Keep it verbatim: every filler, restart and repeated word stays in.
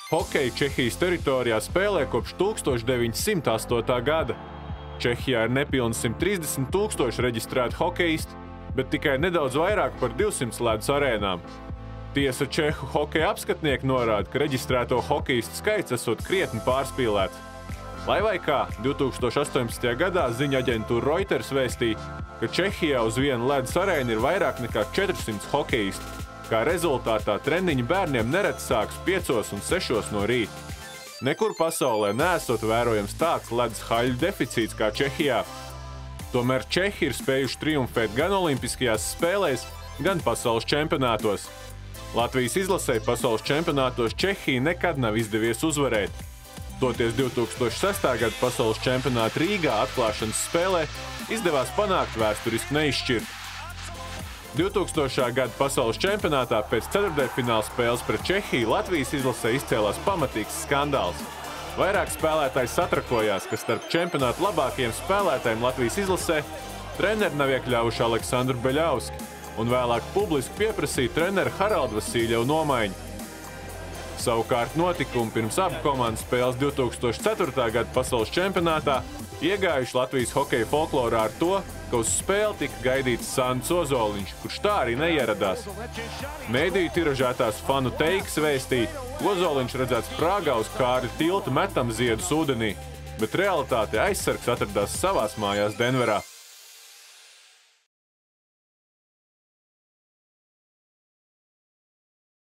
Hokeju Čehijas teritorijā spēlē kopš tūkstoš deviņsimt astotā gada. Čehijā ir nepilni simt trīsdesmit tūkstoši reģistrētu hokeistu, bet tikai nedaudz vairāk par divsimt ledus arēnām. Tiesa, čehu hokeja apskatnieki norāda, ka reģistrēto hokeistu skaits esot krietni pārspīlēts. Lai vai kā, divtūkstoš astoņpadsmitajā gadā ziņa aģentūra Reuters vēstīja, ka Čehijā uz vienu ledus arēnu ir vairāk nekā četrsimt hokeistu. Kā rezultātā treniņi bērniem nereti sākas piecos un sešos no rīta. Nekur pasaulē neesot vērojams tāds ledus haļu deficīts kā Čehijā. Tomēr Čehi ir spējuši triumfēt gan olimpiskajās spēlēs, gan pasaules čempionātos. Latvijas izlasē pasaules čempionātos Čehija nekad nav izdevies uzvarēt. Toties divtūkstoš sestā gada pasaules čempionāta Rīgā atklāšanas spēlē izdevās panākt vēsturiski neizšķirt. divtūkstošā gada pasaules čempionātā pēc ceturtdaļfināla spēles pret Čehiju Latvijas izlasē izcēlās pamatīgs skandāls. Vairāk spēlētāji satrakojās, ka starp čempionāta labākajiem spēlētājiem Latvijas izlasē treneri nav iekļāvuši Aleksandru Beļauski un vēlāk publiski pieprasīja treneru Haraldu Vasīļevu nomaiņu. Savukārt notikumi pirms abu komandu spēles divtūkstoš ceturtā gada pasaules čempionātā iegājuši Latvijas hokeja folklorā ar to, ka uz spēli tika gaidīts Sandis Ozoliņš, kurš tā arī neieradās. Mēdīju tiražētās fanu teikas vēstīja, Ozoliņš redzēts Prāgā uz Kārļa tilta metam ziedus ūdenī, bet realitāte aizsargs atradās savās mājās Denverā.